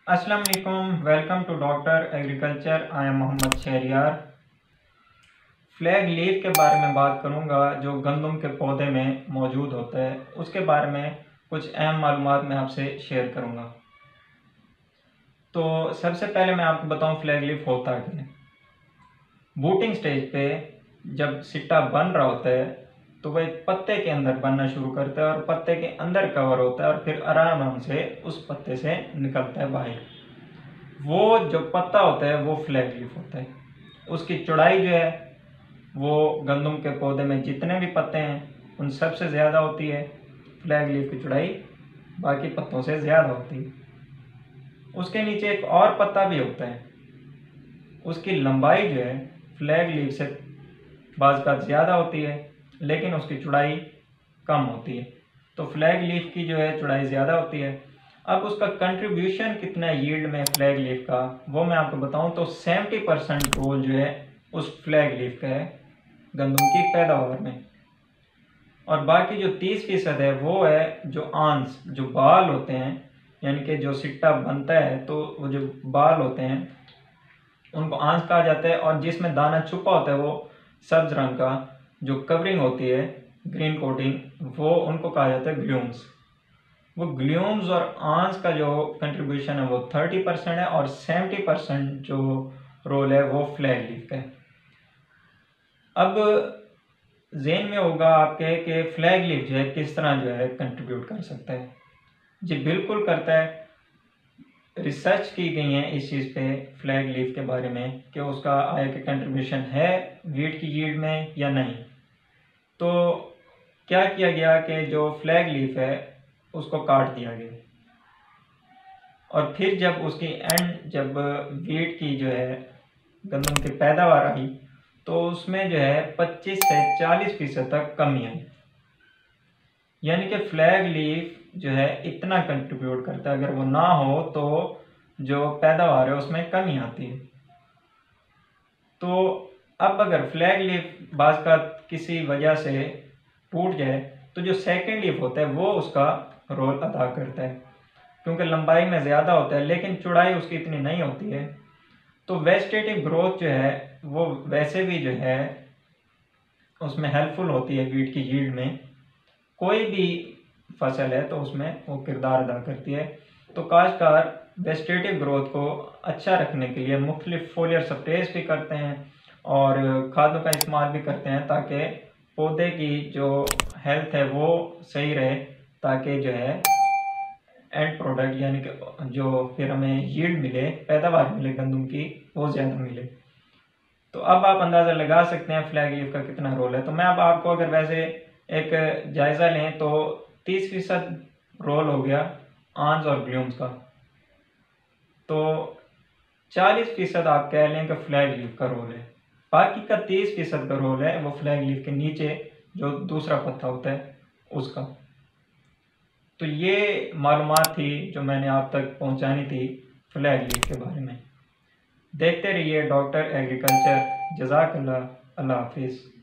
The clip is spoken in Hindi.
अस्सलाम वालेकुम, welcome to doctor agriculture. I am Mohammad Shahryar. Flag leaf के बारे में बात करूंगा जो गंदम के पौधे में मौजूद होता है, उसके बारे में कुछ अहम मालूमात मैं आपसे शेयर करूंगा। तो सबसे पहले मैं आपको बताऊं फ्लैग लीफ होता क्या है। बूटिंग स्टेज पे जब सिट्टा बन रहा होता है तो वह एक पत्ते के अंदर बनना शुरू करता है और पत्ते के अंदर कवर होता है और फिर आराम से उस पत्ते से निकलता है बाहर। वो जो पत्ता होता है वो फ्लैग लीफ होता है। उसकी चौड़ाई जो है वो गंदम के पौधे में जितने भी पत्ते हैं उन सब से ज़्यादा होती है। फ्लैग लीफ की चौड़ाई बाकी पत्तों से ज़्यादा होती है। उसके नीचे एक और पत्ता भी होता है, उसकी लंबाई जो है फ्लैग लीफ से बाज़ का ज़्यादा होती है लेकिन उसकी चौड़ाई कम होती है। तो फ्लैग लीफ की जो है चौड़ाई ज़्यादा होती है। अब उसका कंट्रीब्यूशन कितना है यील्ड में फ्लैग लीफ का, वो मैं आपको बताऊं तो 70% रोल जो है उस फ्लैग लीफ का है गंदम की पैदावार में। और बाकी जो 30% है वो है जो आंस, जो बाल होते हैं, यानी कि जो सिट्टा बनता है तो वो जो बाल होते हैं उनको आंस कहा जाता है। और जिसमें दाना छुपा होता है वो सब्ज रंग का जो कवरिंग होती है, ग्रीन कोटिंग, वो उनको कहा जाता है ग्लूम्स। वो ग्लूम्स और आंस का जो कंट्रीब्यूशन है वो 30% है और 70% जो रोल है वो फ्लैग लीफ का है। अब जेन में होगा आपके कि फ्लैग लीफ जो है किस तरह जो है कंट्रीब्यूट कर सकता है। जी बिल्कुल करता है। रिसर्च की गई है इस चीज़ पे फ्लैग लीफ के बारे में कि उसका आय के कंट्रीब्यूशन है वीट की यील्ड में या नहीं। तो क्या किया गया कि जो फ्लैग लीफ है उसको काट दिया गया और फिर जब उसकी जब वीट की जो है गंदम की पैदावार आई तो उसमें जो है 25 से 40% तक कमी आई। यानी कि फ्लैग लीफ जो है इतना कंट्रीब्यूट करता है, अगर वो ना हो तो जो पैदावार है उसमें कमी आती है। तो अब अगर फ्लैग लीफ बाज का किसी वजह से टूट जाए तो जो सेकेंड लीफ होता है वो उसका रोल अदा करता है, क्योंकि लंबाई में ज़्यादा होता है लेकिन चौड़ाई उसकी इतनी नहीं होती है। तो वेजिटेटिव ग्रोथ जो है वो वैसे भी जो है उसमें हेल्पफुल होती है वीट की यील्ड में। कोई भी फसल है तो उसमें वो किरदार अदा करती है। तो काश्तकार वेजिटेटिव ग्रोथ को अच्छा रखने के लिए मुख्तलिफ फोलियर स्प्रेस भी करते हैं और खादों का इस्तेमाल भी करते हैं ताकि पौधे की जो हेल्थ है वो सही रहे, ताकि जो है एंड प्रोडक्ट यानी कि जो फिर हमें यील्ड मिले, पैदावार मिले गंदम की, वो ज़्यादा मिले। तो अब आप अंदाज़ा लगा सकते हैं फ्लैग लीफ का कितना रोल है। तो मैं अब आपको अगर वैसे एक जायज़ा लें तो 30% रोल हो गया आंस और ग्लूम्स का, तो 40% आप कह लें कि फ्लैग लीफ का रोल है। बाकी का 30% का रोल है वो फ्लैग लीफ के नीचे जो दूसरा पत्ता होता है उसका। तो ये मालूमात थी जो मैंने आप तक पहुंचानी थी फ्लैग लीफ के बारे में। देखते रहिए डॉक्टर एग्रीकल्चर। जज़ाकल्लाह। अल्लाह हाफिज़।